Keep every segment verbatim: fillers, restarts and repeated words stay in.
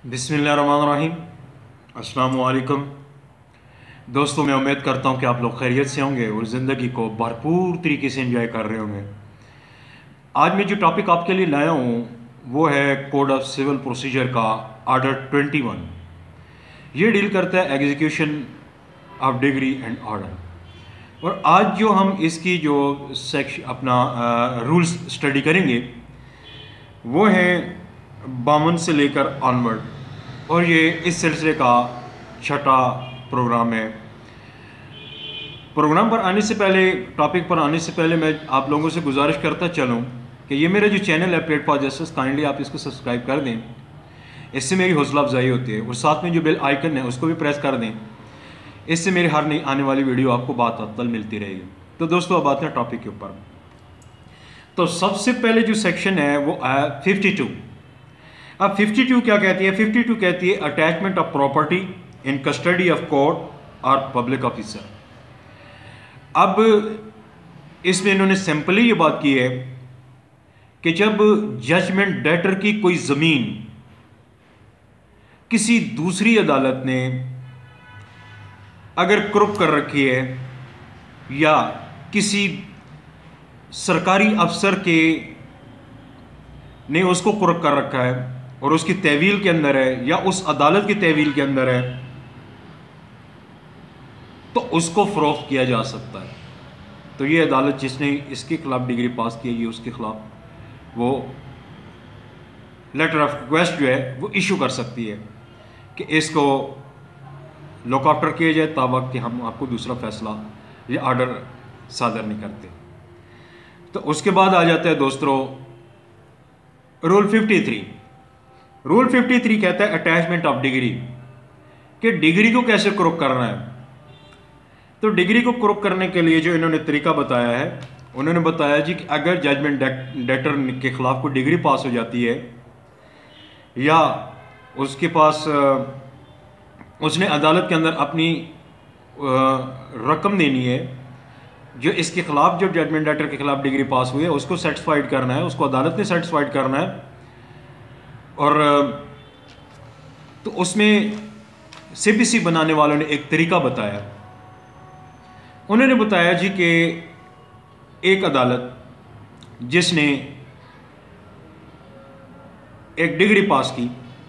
बिस्मिल्लाहिर्रहमानिर्रहीम। अस्सलामु अलैकुम दोस्तों, मैं उम्मीद करता हूँ कि आप लोग खैरियत से होंगे और ज़िंदगी को भरपूर तरीके से एंजॉय कर रहे होंगे। आज मैं जो टॉपिक आपके लिए लाया हूँ वो है कोड ऑफ सिविल प्रोसीजर का आर्डर ट्वेंटी वन। ये डील करता है execution of decree and order. और आज जो हम इसकी जो सेक्शन अपना रूल्स स्टडी करेंगे वो है बावन से लेकर ऑनवर्ड, और ये इस सिलसिले का छठा प्रोग्राम है। प्रोग्राम पर आने से पहले, टॉपिक पर आने से पहले मैं आप लोगों से गुजारिश करता चलूँ कि ये मेरा जो चैनल है प्लेटफॉर्म जस्टिस, काइंडली आप इसको सब्सक्राइब कर दें, इससे मेरी हौसला अफजाई होती है। और साथ में जो बेल आइकन है उसको भी प्रेस कर दें, इससे मेरी हर नई आने वाली वीडियो आपको बातअतल मिलती रहेगी। तो दोस्तों अब आते हैं टॉपिक के ऊपर। तो सबसे पहले जो सेक्शन है वो है फिफ्टी टू। अब फिफ्टी टू क्या कहती है? फिफ्टी टू कहती है attachment of property in custody of court और पब्लिक ऑफिसर। अब इसमें इन्होंने सिंपली ये बात की है कि जब जजमेंट डेटर की कोई ज़मीन किसी दूसरी अदालत ने अगर क्रुक कर रखी है या किसी सरकारी अफसर के ने उसको क्रुक कर रखा है और उसकी तहवील के अंदर है या उस अदालत की तहवील के अंदर है, तो उसको फरोख्त किया जा सकता है। तो ये अदालत जिसने इसके खिलाफ डिग्री पास की है, ये उसके खिलाफ वो लेटर ऑफ रिक्वेस्ट जो है वो इशू कर सकती है कि इसको लुक आफ्टर किया जाए ताबक कि हम आपको दूसरा फैसला या आर्डर सादर नहीं करते। तो उसके बाद आ जाता है दोस्तों rule fifty three. Rule fifty three कहता है अटैचमेंट ऑफ डिग्री, कि डिग्री को कैसे क्रुक करना है। तो डिग्री को क्रुक करने के लिए जो इन्होंने तरीका बताया है, उन्होंने बताया जी कि अगर जजमेंट डेटर के खिलाफ कोई डिग्री पास हो जाती है या उसके पास उसने अदालत के अंदर अपनी रकम देनी है, जो इसके खिलाफ जो जजमेंट डेटर के खिलाफ डिग्री पास हुई है उसको सेटिस्फाइड करना है, उसको अदालत ने सेटिस्फाइड करना है। और तो उसमें सीपीसी बनाने वालों ने एक तरीका बताया। उन्होंने बताया जी कि एक अदालत जिसने एक डिग्री पास की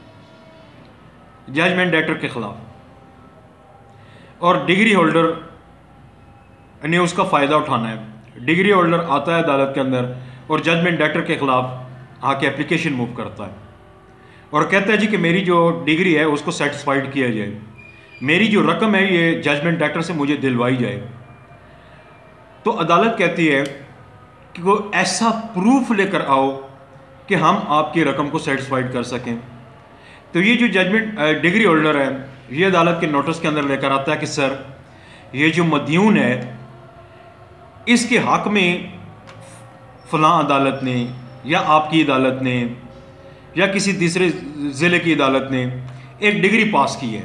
जजमेंट डेटर के खिलाफ और डिग्री होल्डर ने उसका फ़ायदा उठाना है, डिग्री होल्डर आता है अदालत के अंदर और जजमेंट डेटर के खिलाफ आके एप्लीकेशन मूव करता है और कहता है जी कि मेरी जो डिग्री है उसको सेटिस्फाइड किया जाए, मेरी जो रकम है ये जजमेंट डेटर से मुझे दिलवाई जाए। तो अदालत कहती है कि वो ऐसा प्रूफ लेकर आओ कि हम आपकी रकम को सेटिस्फाइड कर सकें। तो ये जो जजमेंट डिग्री होल्डर है ये अदालत के नोटिस के अंदर लेकर आता है कि सर ये जो मदयून है इसके हक में फलां अदालत ने या आपकी अदालत ने या किसी तीसरे ज़िले की अदालत ने एक डिग्री पास की है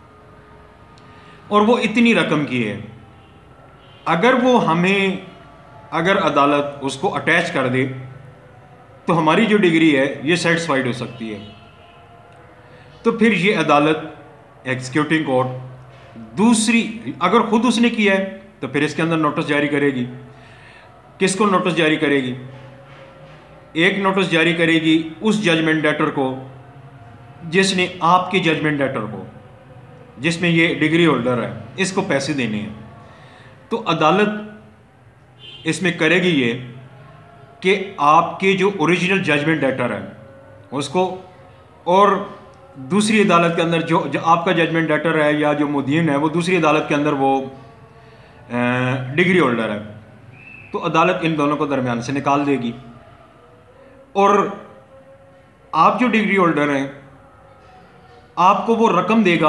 और वो इतनी रकम की है। अगर वो हमें अगर अदालत उसको अटैच कर दे तो हमारी जो डिग्री है ये सेटिस्फाइड हो सकती है। तो फिर ये अदालत एग्जीक्यूटिंग कोर्ट दूसरी, अगर खुद उसने किया है तो फिर इसके अंदर नोटिस जारी करेगी। किसको नोटिस जारी करेगी? एक नोटिस जारी करेगी उस जजमेंट डेटर को जिसने आपके जजमेंट डेटर को, जिसमें ये डिग्री होल्डर है, इसको पैसे देने हैं। तो अदालत इसमें करेगी ये कि आपके जो ओरिजिनल जजमेंट डेटर है उसको और दूसरी अदालत के अंदर जो, जो आपका जजमेंट डेटर है या जो मुदीन है वो दूसरी अदालत के अंदर वो डिग्री होल्डर है, तो अदालत इन दोनों को दरमियान से निकाल देगी। और आप जो डिग्री होल्डर हैं आपको वो रकम देगा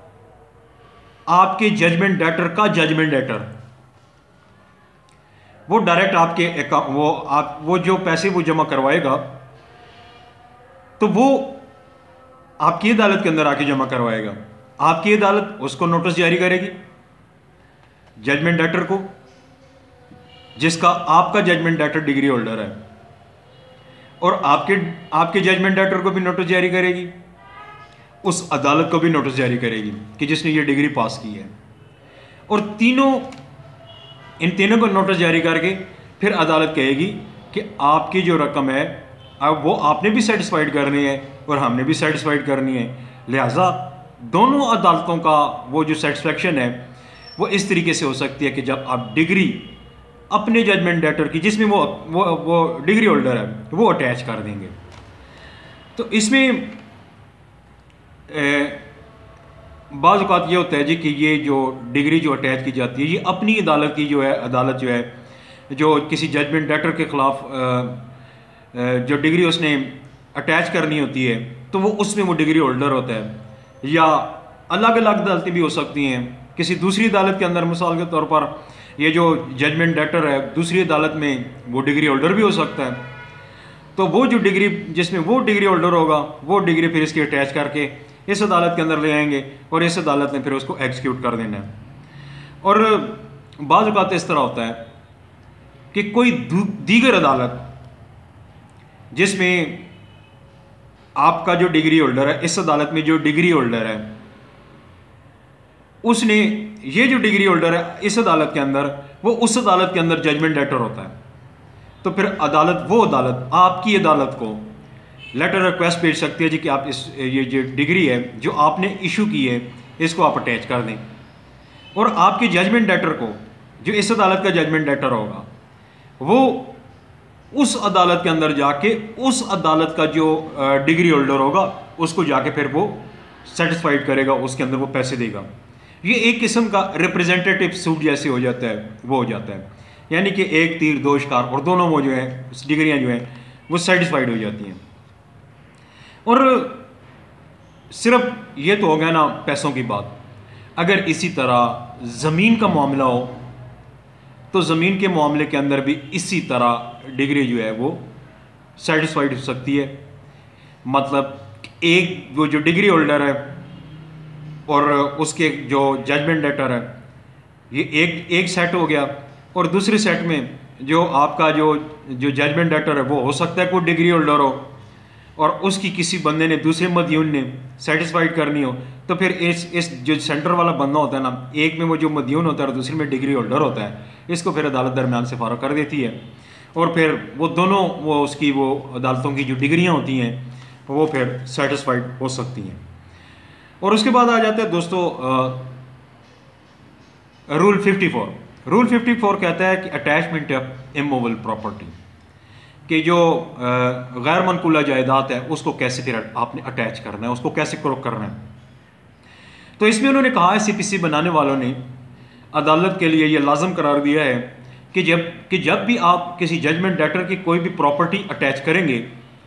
आपके जजमेंट डेटर का जजमेंट डेटर, वो डायरेक्ट आपके अकाउंट, वो आप वो जो पैसे वो जमा करवाएगा तो वो आपकी अदालत के अंदर आके जमा करवाएगा। आपकी अदालत उसको नोटिस जारी करेगी जजमेंट डेटर को, जिसका आपका जजमेंट डेटर डिग्री होल्डर है, और आपके आपके जजमेंट डेटर को भी नोटिस जारी करेगी उस अदालत को भी नोटिस जारी करेगी कि जिसने ये डिग्री पास की है, और तीनों इन तीनों को नोटिस जारी करके फिर अदालत कहेगी कि आपकी जो रकम है अब वो आपने भी सेटिस्फाइड करनी है और हमने भी सेटिस्फाइड करनी है। लिहाजा दोनों अदालतों का वो जो सेटिस्फेक्शन है वो इस तरीके से हो सकती है कि जब आप डिग्री अपने जजमेंट डेटर की जिसमें वो वो वो डिग्री होल्डर है वो अटैच कर देंगे। तो इसमें बाज़ औक़ात ये होता है जी कि ये जो डिग्री जो अटैच की जाती है ये अपनी अदालत की जो है अदालत जो है जो किसी जजमेंट डेटर के ख़िलाफ़ जो डिग्री उसने अटैच करनी होती है तो वो उसमें वो डिग्री होल्डर होता है, या अलग अलग अदालतें भी हो सकती हैं। किसी दूसरी अदालत के अंदर मिसाल के तौर पर ये जो जजमेंट डेटर है दूसरी अदालत में वो डिग्री होल्डर भी हो सकता है। तो वो जो डिग्री जिसमें वो डिग्री होल्डर होगा वो डिग्री फिर इसकी अटैच करके इस अदालत के अंदर ले आएंगे और इस अदालत ने फिर उसको एग्जीक्यूट कर देना है। और बाज़ औक़ात इस तरह होता है कि कोई दीगर अदालत जिसमें आपका जो डिग्री होल्डर है इस अदालत में जो डिग्री होल्डर है उसने ये जो डिग्री होल्डर है इस अदालत के अंदर वो उस अदालत के अंदर जजमेंट डेटर होता है। तो फिर अदालत वो अदालत आपकी अदालत को लेटर रिक्वेस्ट भेज सकती है जी कि आप इस ये जो डिग्री है जो आपने इशू की है इसको आप अटैच कर दें, और आपके जजमेंट डेटर को जो इस अदालत का जजमेंट डेटर होगा वो उस अदालत के अंदर जाके उस अदालत का जो डिग्री होल्डर होगा उसको जाके फिर वो सेटिस्फाइड करेगा, उसके अंदर वो पैसे देगा। ये एक किस्म का रिप्रेजेंटेटिव सूट जैसे हो जाता है वो हो जाता है, यानी कि एक तीर दो शिकार, और दोनों वो जो है डिग्रियां जो हैं वो सेटिस्फाइड हो जाती हैं। और सिर्फ ये तो हो गया ना पैसों की बात, अगर इसी तरह ज़मीन का मामला हो तो ज़मीन के मामले के अंदर भी इसी तरह डिग्री जो है वो सेटिस्फाइड हो सकती है। मतलब एक वो जो डिग्री होल्डर है और उसके जो जजमेंट डेटर है ये एक एक सेट हो गया, और दूसरे सेट में जो आपका जो जो जजमेंट डेटर है वो हो सकता है कोई डिग्री होल्डर हो और उसकी किसी बंदे ने दूसरे मदयून ने सेटिस्फाइड करनी हो, तो फिर इस इस जो सेंटर वाला बंदा होता है ना, एक में वो जो मदयून होता है और दूसरे में डिग्री होल्डर होता है, इसको फिर अदालत दरमियान से फ़ारग कर देती है, और फिर वो दोनों वो उसकी वो अदालतों की जो डिग्रियाँ होती हैं वो फिर सेटिस्फाइड हो सकती हैं। और उसके बाद आ जाता है दोस्तों rule fifty four. Rule fifty four कहता है कि अटैचमेंट ऑफ इमूवेबल प्रॉपर्टी, कि जो गैर मनकूला जायदाद है उसको कैसे फिर आपने अटैच करना है, उसको कैसे क्रोक करना है। तो इसमें उन्होंने कहा है, सीपीसी बनाने वालों ने अदालत के लिए ये लाजम करार दिया है कि जब कि जब भी आप किसी जजमेंट डेटर की कोई भी प्रॉपर्टी अटैच करेंगे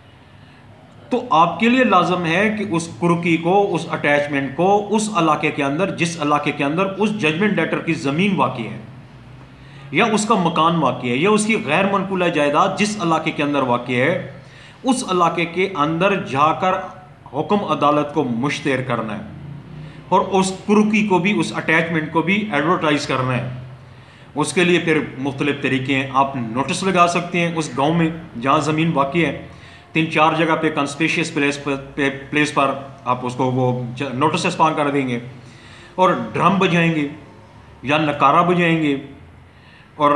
तो आपके लिए लाजम है कि उस कुर्की को, उस अटैचमेंट को उस इलाके के अंदर, जिस इलाके के अंदर उस जजमेंट डेटर की ज़मीन वाक़ई है या उसका मकान वाक़ई है या उसकी गैर मनकूला जायदाद जिस इलाके के अंदर वाक़ई है, उस इलाके के अंदर जाकर हुक्म अदालत को मुश्तहर करना है और उस कुर्की को भी, उस अटैचमेंट को भी एडवर्टाइज करना है। उसके लिए फिर मुख्तलिफ तरीके हैं। आप नोटिस लगा सकते हैं उस गांव में जहां ज़मीन वाक़ई है, तीन चार जगह पे कंस्पेशियस प्लेस पर प्लेस पर आप उसको वो नोटिस स्पान कर देंगे और ड्रम बजाएंगे या नकारा बजाएंगे, और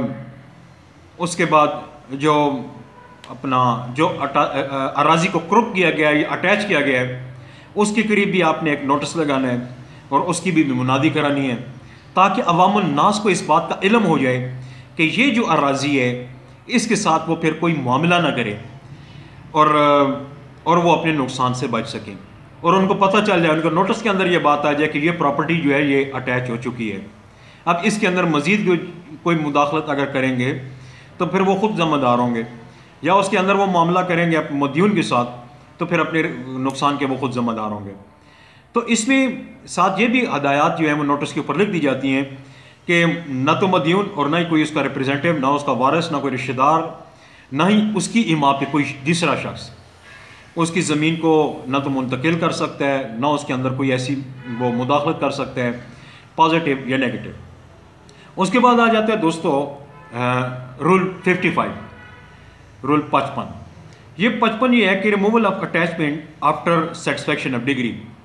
उसके बाद जो अपना जो अराजी को क्रुप किया गया है या अटैच किया गया है उसके करीब भी आपने एक नोटिस लगाना है और उसकी भी मुनादी करानी है, ताकि अवामुन नास को इस बात का इल्म हो जाए कि ये जो अराजी है इसके साथ वो फिर कोई मामला ना करे और और वो अपने नुकसान से बच सकें, और उनको पता चल जाए, उनको नोटिस के अंदर ये बात आ जाए कि ये प्रॉपर्टी जो है ये अटैच हो चुकी है। अब इसके अंदर मज़ीद जो कोई मुदाखलत अगर करेंगे तो फिर वो ख़ुद ज़िम्मेदार होंगे, या उसके अंदर वो मामला करेंगे अपने मदयून के साथ तो फिर अपने नुकसान के वो ख़ुद ज़िम्मेदार होंगे। तो इसमें साथ ये भी हदायत जो है वो नोटिस के ऊपर लिख दी जाती हैं कि न तो मदयून और ना ही कोई उसका रिप्रेजेंटेटिव, ना उसका वारिस, ना कोई रिश्तेदार, ना ही उसकी इमा पे कोई दूसरा शख्स उसकी ज़मीन को न तो मुंतकिल कर सकता है, ना उसके अंदर कोई ऐसी वो मुदाखलत कर सकता है, पॉजिटिव या नेगेटिव। उसके बाद आ जाता है दोस्तों रूल फिफ्टी फाइव, रूल पचपन। ये पचपन ये है कि removal of attachment after satisfaction of decree.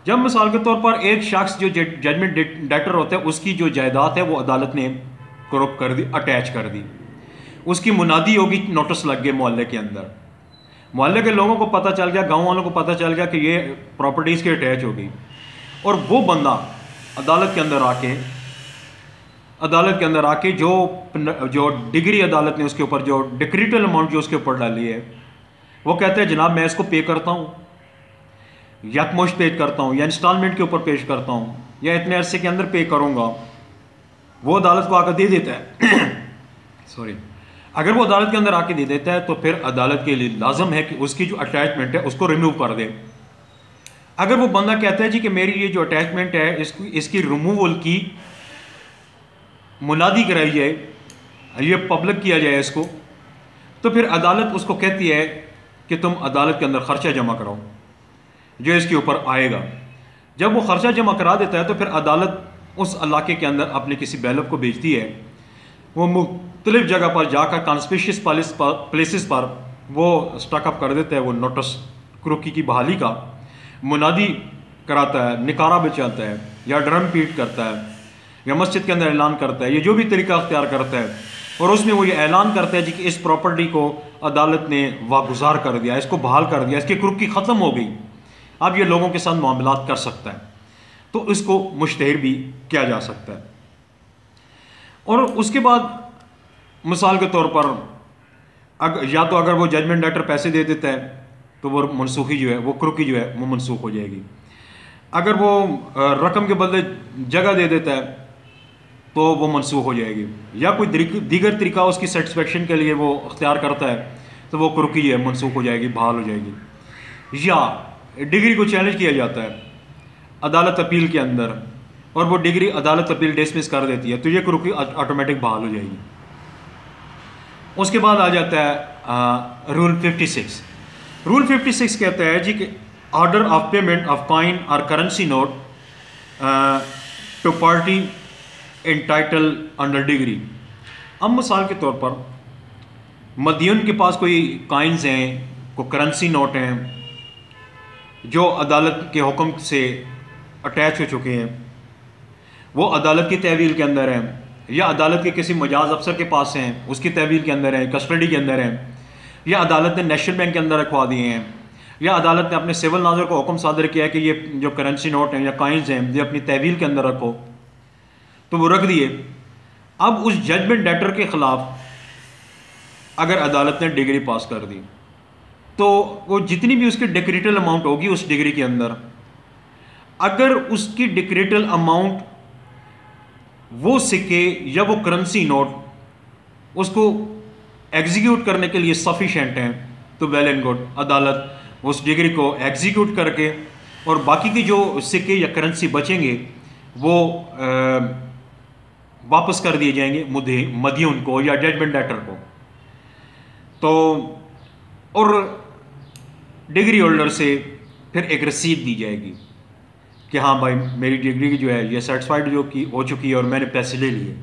जब मिसाल के तौर पर एक शख्स जो जजमेंट डेटर होता है उसकी जो जायदाद है वो अदालत ने क्रॉप कर दी, अटैच कर दी, उसकी मुनादी होगी, नोटिस लग गए मोहल्ले के अंदर, मोहल्ले के लोगों को पता चल गया, गांव वालों को पता चल गया कि ये प्रॉपर्टीज़ की अटैच होगी, और वो बंदा अदालत के अंदर आके अदालत के अंदर आके जो जो डिग्री अदालत ने उसके ऊपर जो डिक्रीटल अमाउंट जो उसके ऊपर डाली है वो कहते हैं जनाब मैं इसको पे करता हूँ, यकमुश्त पे करता हूँ या इंस्टॉलमेंट के ऊपर पेश करता हूँ या इतने अरसे के अंदर पे करूँगा, वो अदालत को आकर दे देता है सॉरी अगर वो अदालत के अंदर आके दे देता है तो फिर अदालत के लिए लाजम है कि उसकी जो अटैचमेंट है उसको रिमूव कर दे। अगर वो बंदा कहता है जी कि मेरी ये जो अटैचमेंट है इसकी इसकी रिमूवल की मुनादी कराई जाए, ये पब्लिक किया जाए इसको, तो फिर अदालत उसको कहती है कि तुम अदालत के अंदर ख़र्चा जमा कराओ जो इसके ऊपर आएगा। जब वो ख़र्चा जमा करा देता है तो फिर अदालत उस इलाके के अंदर अपने किसी बैलफ को भेजती है, वो मुख्तलिफ जगह पर जाकर कॉन्स्पिशियस प्लेसेस पर वो स्टकअप कर देता है, वो नोटिस क्रूकी की बहाली का मुनादी कराता है, निकारा बचाता है या ड्रम पीट करता है या मस्जिद के अंदर ऐलान करता है, ये जो भी तरीका अख्तियार करता है, और उसमें वो ये ऐलान करता है जी कि इस प्रॉपर्टी को अदालत ने वागुजार कर दिया, इसको बहाल कर दिया, इसकी क्रूकी ख़त्म हो गई, अब ये लोगों के साथ मामलात कर सकता है, तो इसको मुश्तहर भी किया जा सकता है। और उसके बाद मिसाल के तौर पर अगर या तो अगर वो जजमेंट डेटर पैसे दे देता है तो वो मनसूखी जो है वो क्रूकी जो है वो मनसूख हो जाएगी। अगर वो रकम के बदले जगह दे देता है तो वो मनसूख हो जाएगी, या कोई दीगर तरीका उसकी सेटिस्फेक्शन के लिए वो अख्तियार करता है तो वो क्रूकी जो है मनसूख हो जाएगी, बहाल हो जाएगी। या डिग्री को चैलेंज किया जाता है अदालत अपील के अंदर और वो डिग्री अदालत अपील डिसमिस कर देती है तो ये क्रूकी ऑटोमेटिक बहाल हो जाएगी। उसके बाद आ जाता है आ, rule fifty six. Rule fifty six कहता है जी कि order of payment of coin और currency note to party entitled under decree. अब मिसाल के तौर पर मदीन के पास कोई कॉइन्स हैं, कोई करेंसी नोट हैं जो अदालत के हुक्म से अटैच हो चुके हैं, वो अदालत की तहवील के अंदर हैं या अदालत के किसी मजाज अफसर के पास हैं उसकी तहवील के अंदर हैं, कस्टडी के अंदर हैं, या अदालत ने नेशनल बैंक के अंदर रखवा दिए हैं, या अदालत ने अपने सिविल नाज़र को हुक्म सादर किया है कि ये जो करेंसी नोट हैं या कॉइन्स हैं ये अपनी तहवील के अंदर रखो, तो वो रख दिए। अब उस जजमेंट डेटर के ख़िलाफ़ अगर अदालत ने डिग्री पास कर दी तो वो जितनी भी उसकी डिक्रीटल अमाउंट होगी उस डिग्री के अंदर, अगर उसकी डिक्रीटल अमाउंट वो सिक्के या वो करेंसी नोट उसको एग्जीक्यूट करने के लिए सफिशेंट हैं तो वेल एंड गुड, अदालत उस डिग्री को एग्जीक्यूट करके और बाकी की जो सिक्के या करेंसी बचेंगे वो आ, वापस कर दिए जाएंगे मुद्दे मदीन को या जजमेंट डेटर को। तो और डिग्री होल्डर से फिर एक रसीद दी जाएगी कि हाँ भाई मेरी डिग्री जो है ये सेटिस्फाइड जो की हो चुकी है और मैंने पैसे ले लिए,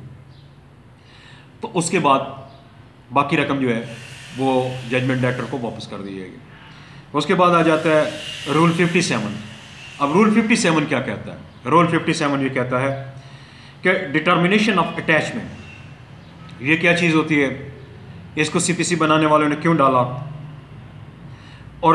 तो उसके बाद बाकी रकम जो है वो जजमेंट डेटर को वापस कर दी जाएगी। उसके बाद आ जाता है रूल फिफ्टी सेवन। अब रूल फिफ्टी सेवन क्या कहता है? रूल फिफ्टी सेवन ये कहता है कि डिटर्मिनेशन ऑफ अटैचमेंट, ये क्या चीज़ होती है, इसको सीपीसी बनाने वालों ने क्यों डाला, और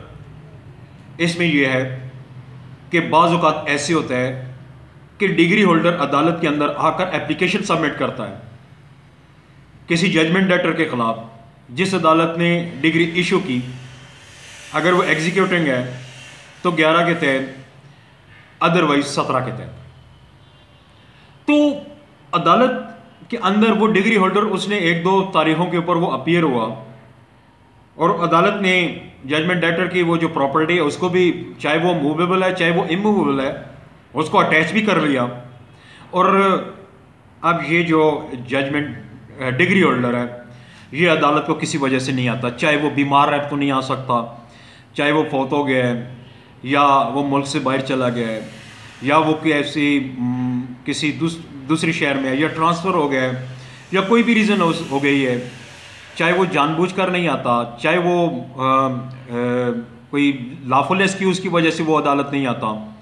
इसमें यह है कि बाज़ औक़ात ऐसे होता है कि डिग्री होल्डर अदालत के अंदर आकर एप्लीकेशन सबमिट करता है किसी जजमेंट डेटर के ख़िलाफ़ जिस अदालत ने डिग्री इशू की, अगर वो एग्जीक्यूटिंग है तो ग्यारह के तहत, अदरवाइज सत्रह के तहत। तो अदालत के अंदर वो डिग्री होल्डर उसने एक दो तारीखों के ऊपर वो अपीयर हुआ और अदालत ने जजमेंट डेटर की वो जो प्रॉपर्टी है उसको भी, चाहे वो मूवेबल है चाहे वो इमूवेबल है, उसको अटैच भी कर लिया। और अब ये जो जजमेंट डिग्री होल्डर है ये अदालत को किसी वजह से नहीं आता, चाहे वो बीमार है तो नहीं आ सकता, चाहे वो फौत हो गया है या वो मुल्क से बाहर चला गया है या वो कैसी किसी दूस, दूसरी शहर में है या ट्रांसफ़र हो गया है या कोई भी रीज़न हो, हो गई है, चाहे वो जानबूझकर नहीं आता, चाहे वो आ, आ, कोई लाफुल एक्सक्यूज़ की वजह से वो अदालत नहीं आता,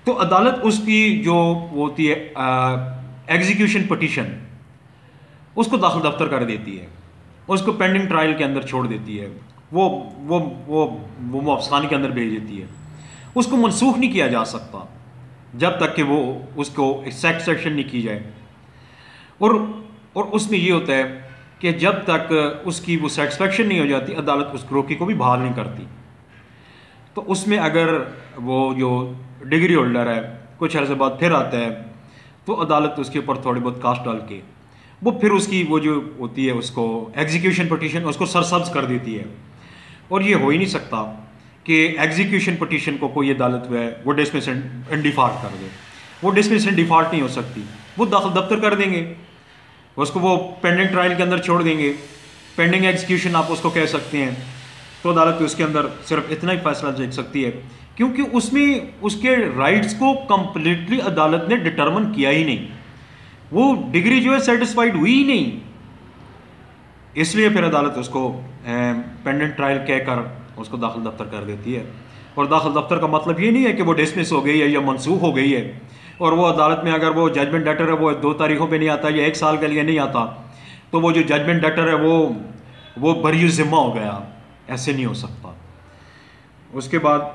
तो अदालत उसकी जो वो होती है एग्जीक्यूशन पटिशन, उसको दाखिल दफ्तर कर देती है, उसको पेंडिंग ट्रायल के अंदर छोड़ देती है, वो वो वो वो मुआफ़खाने के अंदर भेज देती है। उसको मनसूख नहीं किया जा सकता जब तक कि वो उसको सेक्शन नहीं की जाए। और और उसमें ये होता है कि जब तक उसकी वो सेटिस्फेक्शन नहीं हो जाती, अदालत उस रोकी को भी बहाल नहीं करती। तो उसमें अगर वो जो डिग्री होल्डर है कुछ अर्से बाद फिर आता है, तो अदालत उसके ऊपर थोड़ी बहुत कास्ट डाल के वो फिर उसकी वो जो होती है उसको एग्जीक्यूशन पटिशन उसको सरसब्ज कर देती है। और ये हो ही नहीं सकता कि एग्जीक्यूशन पटिशन को कोई अदालत है वो डिसमिस एंड डिफॉल्ट कर दे। वो डिसमिस एंड डिफॉल्ट नहीं हो सकती, वो दाखिल दफ्तर कर देंगे, उसको वो पेंडिंग ट्रायल के अंदर छोड़ देंगे, पेंडिंग एग्जीक्यूशन आप उसको कह सकते हैं। तो अदालत उसके अंदर सिर्फ इतना ही फैसला देख सकती है, क्योंकि उसमें उसके राइट्स को कंप्लीटली अदालत ने डिटर्मन किया ही नहीं, वो डिग्री जो है सेटिस्फाइड हुई ही नहीं। इसलिए फिर अदालत उसको पेंडेंट ट्रायल कहकर उसको दाखिल दफ्तर कर देती है। और दाखिल दफ्तर का मतलब ये नहीं है कि वो डिसमिस हो गई है या मनसूख हो गई है, और वो अदालत में अगर वो जजमेंट डेटर है वो दो तारीखों पे नहीं आता या एक साल के लिए नहीं आता, तो वो जो जजमेंट डेटर है वो वो बरी ज़िम्मा हो गया। ऐसे नहीं हो सकता। उसके बाद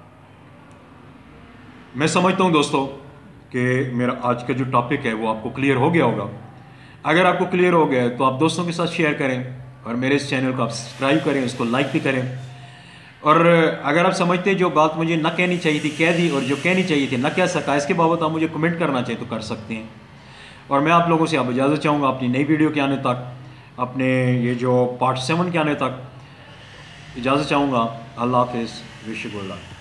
मैं समझता हूँ दोस्तों कि मेरा आज का जो टॉपिक है वो आपको क्लियर हो गया होगा। अगर आपको क्लियर हो गया है तो आप दोस्तों के साथ शेयर करें और मेरे इस चैनल को आप सब्सक्राइब करें, उसको लाइक भी करें। और अगर आप समझते हैं जो बात मुझे ना कहनी चाहिए थी कह दी, और जो कहनी चाहिए थी ना कह सका, इसके बाबत आप मुझे कमेंट करना चाहिए तो कर सकते हैं। और मैं आप लोगों से अब इजाज़त चाहूँगा अपनी नई वीडियो के आने तक, अपने ये जो पार्ट सेवन के आने तक इजाज़त चाहूँगा। अल्लाह हाफ़िज़, विश यू गुड लक।